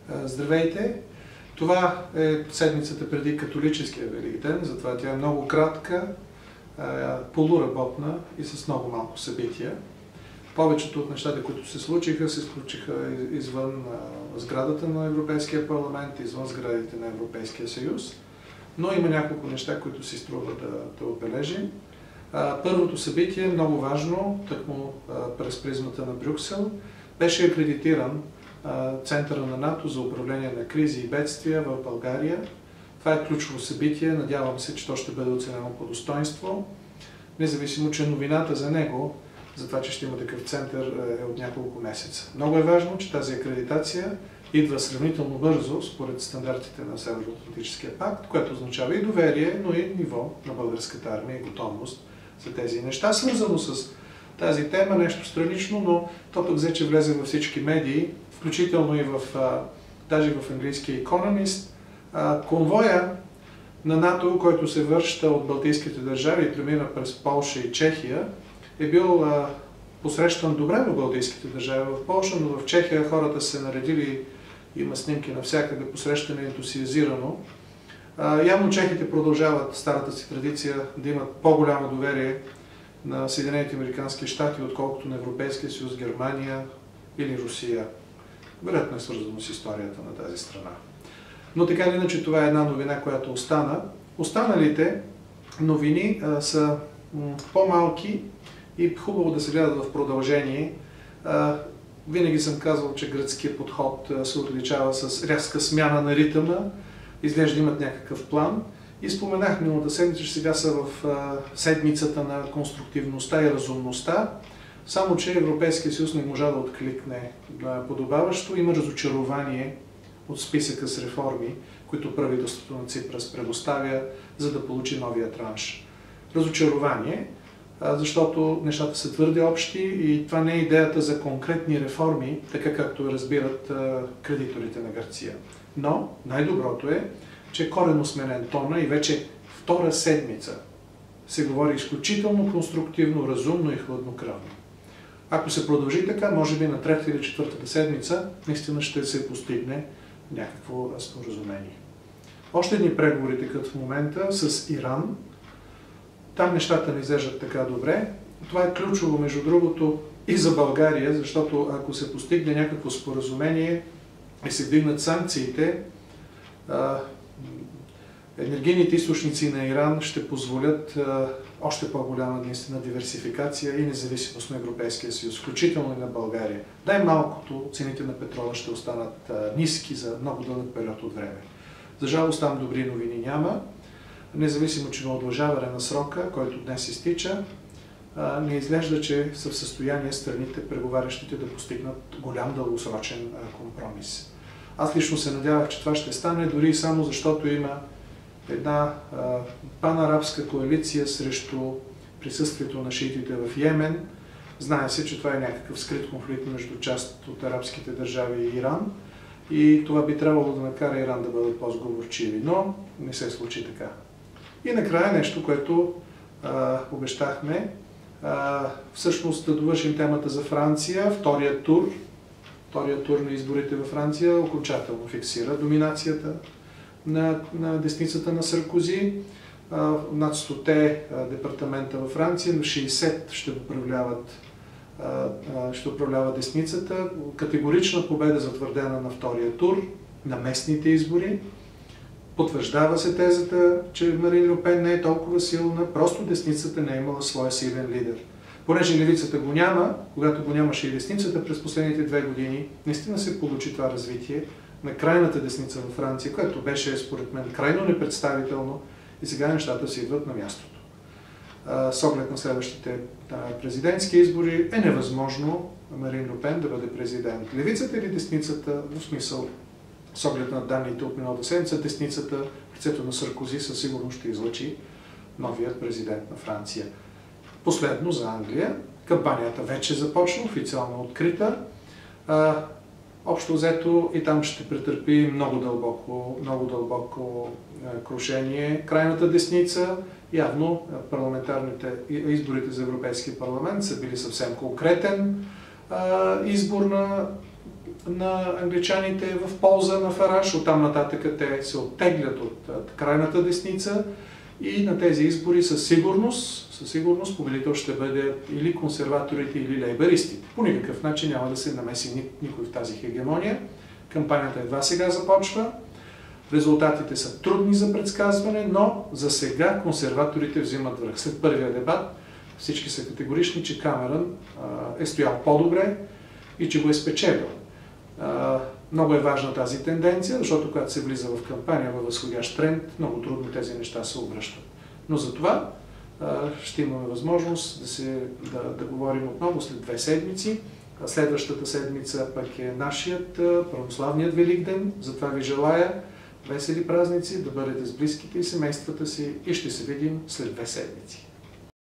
Здравейте! Това е седмицата преди католическия Великден, затова тя е много кратка, полуработна и с много малко събития. Повечето от нещата, които се случиха извън сградата на Европейския парламент, извън сградите на Европейския съюз, но има няколко неща, които си струва да отбележим. Първото събитие, много важно, тъкмо през призмата на Брюксел, беше акредитиран Центъра на НАТО за управление на кризи и бедствия в България. Това е ключово събитие, надявам се, че то ще бъде оценено по достоинство, независимо, че новината за него, за това, че ще има такъв център, е от няколко месеца. Много е важно, че тази акредитация идва сравнително бързо, според стандартите на Североатлантическия пакт, което означава и доверие, но и ниво на българската армия и готовност за тези неща. Свързано с тази тема, нещо странично, но то пък взе, че влезе във всички медии, включително и даже в английския Economist. Конвоя на НАТО, който се връща от Балтийските държави и премина през Полша и Чехия, е бил посрещан добре в Балтийските държави, в Полша, но в Чехия хората се наредили, има снимки навсякъде, посрещане ентусиазирано. Явно чехите продължават старата си традиция да имат по-голямо доверие на Съединените американски щати, отколкото на Европейския съюз, Германия или Русия. Вероятно е свързано с историята на тази страна. Но така или иначе това е една новина, която остана. Останалите новини са по-малки и хубаво да се гледат в продължение. Винаги съм казвал, че гръцкият подход се отличава с рязка смяна на ритъма. Изглежда имат някакъв план. И споменах миналата седмица, че сега са в седмицата на конструктивността и разумността. Само че Европейския съюз не можа да откликне подобаващо. Има разочарование от списъка с реформи, които правителството на Ципрас предоставя, за да получи новия транш. Разочарование, защото нещата са твърде общи и това не е идеята за конкретни реформи, така както разбират кредиторите на Гърция. Но най-доброто е, че коренно сменен тона и вече втора седмица се говори изключително конструктивно, разумно и хладнокръвно. Ако се продължи така, може би на трета или четвъртата седмица наистина ще се постигне някакво споразумение. Още едни преговори текат в момента с Иран. Там нещата не изглеждат така добре. Това е ключово, между другото, и за България, защото ако се постигне някакво споразумение и се вдигнат санкциите, енергийните източници на Иран ще позволят още по-голяма наистина диверсификация и независимост на Европейския съюз, включително и на България. Най-малкото цените на петрола ще останат ниски за много дълъг период от време. За жалост там добри новини няма. Независимо, че на удължаване на срока, който днес изтича, не изглежда, че са в състояние страните, преговарящите, да постигнат голям дългосрочен компромис. Аз лично се надявах, че това ще стане, дори и само защото има една панарабска коалиция срещу присъствието на шиитите в Йемен. Знае се, че това е някакъв скрит конфликт между част от арабските държави и Иран и това би трябвало да накара Иран да бъдат по-сговорчиви, но не се случи така. И накрая нещо, което обещахме, всъщност да довършим темата за Франция, вторият тур на изборите във Франция окончателно фиксира доминацията на десницата на Саркози. Над 100 департамента във Франция, но 60 ще управлява десницата. Категорична победа затвърдена на втория тур на местните избори. Потвърждава се тезата, че Марин Льо Пен не е толкова силна, просто десницата не е имала своя силен лидер. Понеже левицата го няма, когато го нямаше и десницата през последните 2 години, наистина се получи това развитие на крайната десница във Франция, което беше, според мен, крайно непредставително и сега нещата си идват на мястото. С оглед на следващите президентски избори е невъзможно Марин Льо Пен да бъде президент. Левицата или десницата, в смисъл, с оглед на данните от миналата седмица, десницата в лицето на Саркози със сигурност ще излъчи новият президент на Франция. Последно за Англия. Кампанията вече започна, официално открита. Общо взето и там ще претърпи много дълбоко крушение. Крайната десница, явно изборите за Европейския парламент са били съвсем конкретен избор на на англичаните в полза на Фараж. Оттам нататък те се оттеглят от крайната десница и на тези избори със сигурност победител ще бъде или консерваторите, или лейбаристите. По никакъв начин няма да се намеси никой в тази хегемония. Кампанията едва сега започва. Резултатите са трудни за предсказване, но за сега консерваторите взимат връх. След първия дебат всички са категорични, че Камерън е стоял по-добре и че го е спечелил. Много е важна тази тенденция, защото когато се влиза в кампания във възходящ тренд, много трудно тези неща се обръщат. Но за това ще имаме възможност да говорим отново след 2 седмици. Следващата седмица пък е нашият православният Великден. Затова ви желая весели празници, да бъдете с близките и семействата си и ще се видим след 2 седмици.